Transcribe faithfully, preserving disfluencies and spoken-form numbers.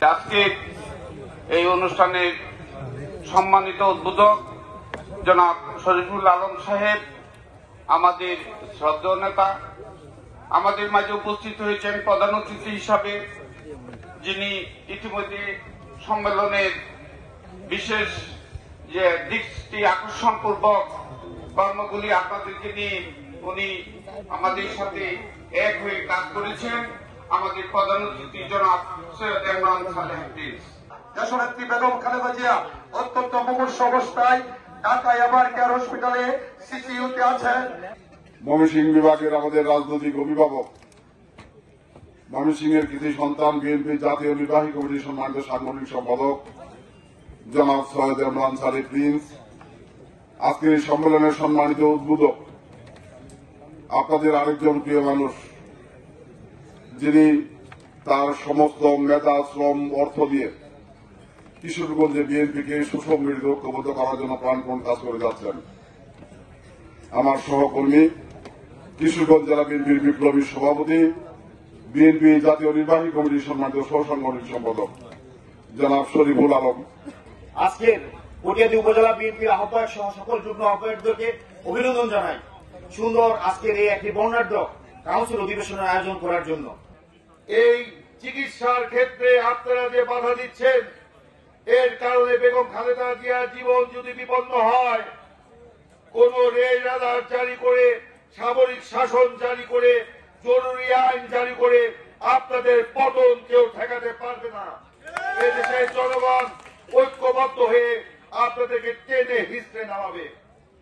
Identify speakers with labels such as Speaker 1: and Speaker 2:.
Speaker 1: আজকে এই অনুষ্ঠানের সম্মানিত উদ্বোধক জনাব শরীফুল আলম সাহেব, আমাদের শ্রদ্ধেয় নেতা, আমাদের মাঝে উপস্থিত হয়েছেন প্রধান অতিথি হিসাবে, যিনি ইতিমধ্যে সম্মেলনের বিশেষ যে দৃষ্টি আকর্ষণপূর্বক কর্মগুলি আপনাদেরকে নিয়ে উনি আমাদের সাথে এক হয়ে কাজ করেছেন, আমাদের প্রধান অতিথি জনাব সৈয়দ ইমরান সালেহ প্রিন্স।
Speaker 2: দেশনেত্রী বেগম খালেদা জিয়া অত্যন্ত মুমূর্ষ অবস্থায় ঢাকা এভার কেয়ার হসপিটালে সিসিইউতে আছেন।
Speaker 3: ময়মনসিংহ বিভাগের আমাদের রাজনৈতিক অভিভাবক, ময়মনসিংহের কৃতি সন্তান, বিএনপি জাতীয় নির্বাহী কমিটির সম্মানিত সাংগঠনিক সম্পাদক জনাব সৈয়দ ইমরান সালেহ প্রিন্স, আজকের এই সম্মেলনের সম্মানিত উদ্বোধক, আপনাদের আরেকজন প্রিয় মানুষ, যিনি তার সমস্ত মেধা, শ্রম, অর্থ দিয়ে কিশোরগঞ্জে বিএনপিকে সুসংগঠিত ঐক্যবদ্ধ করার জন্য প্রাণপণ কাজ করে যাচ্ছেন। আমার সহকর্মী, কিশোরগঞ্জ জেলা বিএনপির বিপ্লবী সভাপতি, বিএনপি জাতীয় নির্বাহী কমিটির সম্মানিত সহসাংগঠনিক সম্পাদক জনাব শরীফুল আলম।
Speaker 4: আজকের কটিয়াদী উপজেলা বিএনপির আহ্বায়ক সহ সকল যুগ্ম আহ্বায়কদেরকে অভিনন্দন জানাই সুন্দর আজকের এই একটি বর্ণাঢ্য কাউন্সিল অধিবেশনের আয়োজন করার জন্য।
Speaker 5: এই চিকিৎসার ক্ষেত্রে আপনারা যে বাধা দিচ্ছেন, এর কারণে বেগম খালেদা জিয়ার জীবন যদি বিপন্ন হয়, কোন রেল আদার জারি করে, সামরিক শাসন জারি করে, জরুরি আইন জারি করে আপনাদের পতন কেউ ঠেকাতে পারবে না। এদেশের জনগণ ঐক্যবদ্ধ হয়ে আপনাদেরকে টেনে হিসড়ে নামাবে।